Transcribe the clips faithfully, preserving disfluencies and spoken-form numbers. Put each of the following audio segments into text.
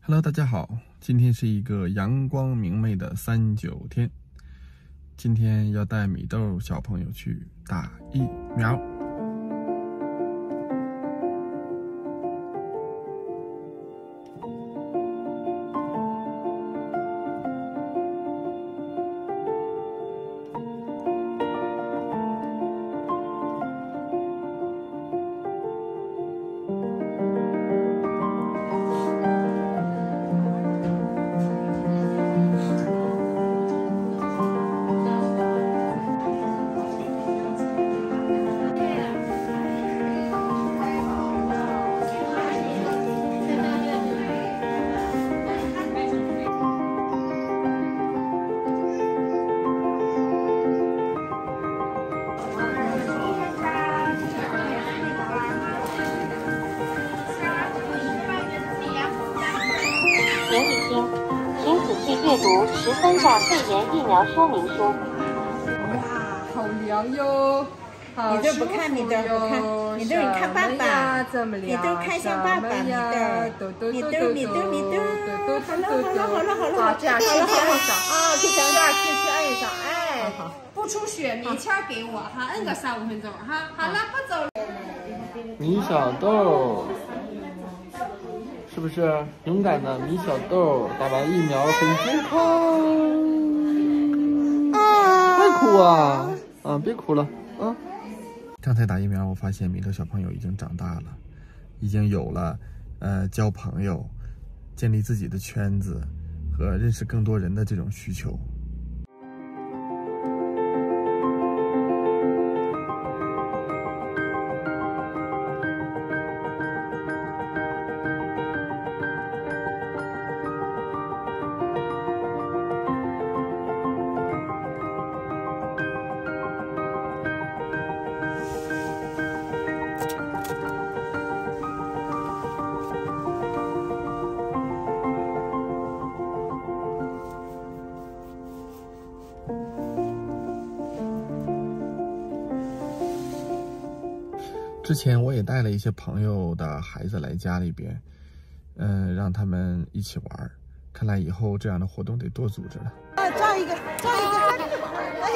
Hello， 大家好，今天是一个阳光明媚的三九天，今天要带米豆小朋友去打疫苗。 前一天，请仔细阅读十三价肺炎疫苗说明书。 哇，好凉哟！好你都不看，你都不看，你都你看爸爸，你都看向爸爸，你都，你都，你都，你都，好了好了好了好了， 好，这样，好了好了啊，去这样，去去按一下，哎， 不出血，棉签给我哈，摁个三五分钟哈，好了，不走了。 米小豆。是不是勇敢的米小豆打完疫苗很健康？别哭啊！啊，别哭了啊！刚才打疫苗，我发现米豆小朋友已经长大了，已经有了呃交朋友、建立自己的圈子和认识更多人的这种需求。之前我也带了一些朋友的孩子来家里边，嗯，让他们一起玩。看来以后这样的活动得多组织了。 啊，照一个，照一个，哎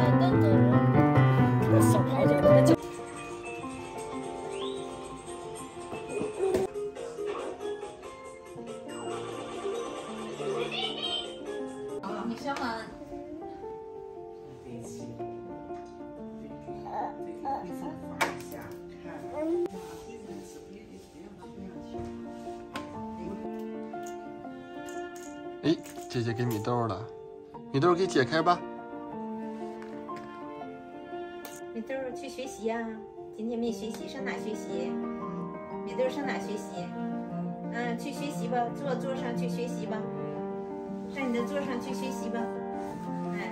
呀，这小孩这个就。 你先玩。 哎，姐姐给米豆了，米豆给解开吧。 米豆去学习呀、啊？今天没学习，上哪学习？米豆上哪学习？嗯，去学习吧，坐坐上去学习吧，上你的座上去学习吧。哎，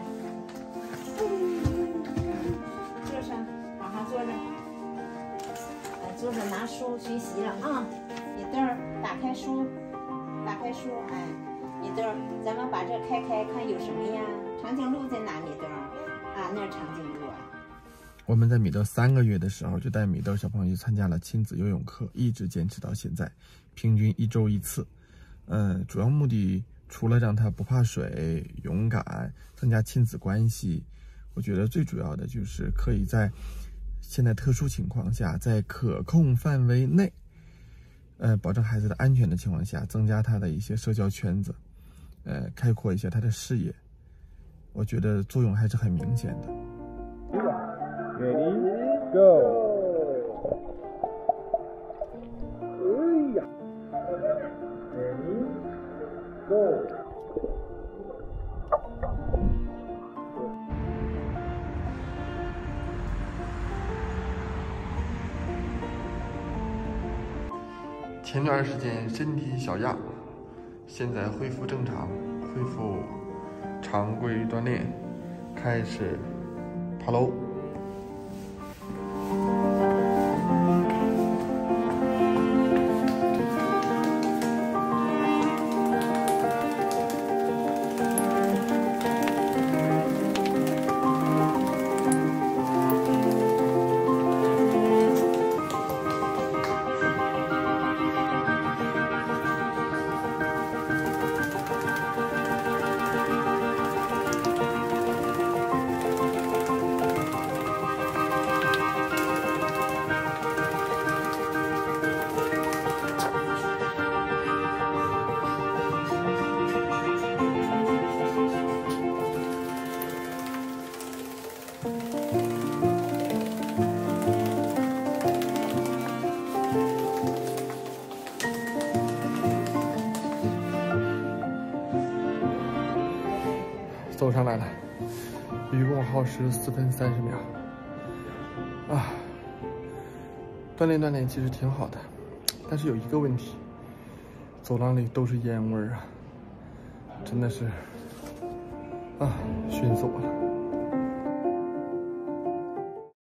坐上，好好坐着。哎，坐着拿书学习了啊！米豆打开书，打开书，哎。米豆，咱们把这开开，看有什么呀？长颈鹿在哪？米豆啊，那是长颈鹿啊。 我们在米豆三个月的时候就带米豆小朋友去参加了亲子游泳课，一直坚持到现在，平均一周一次。嗯，主要目的除了让他不怕水、勇敢，增加亲子关系，我觉得最主要的就是可以在现在特殊情况下，在可控范围内，呃，保证孩子的安全的情况下，增加他的一些社交圈子。呃，开阔一下他的视野，我觉得作用还是很明显的。Ready, go！ 哎呀 ！Ready, go！ 前段时间身体小恙。现在恢复正常，恢复常规锻炼，开始爬楼。 上来了，一共耗时四分三十秒。啊，锻炼锻炼其实挺好的，但是有一个问题，走廊里都是烟味儿啊，真的是啊，熏死我了。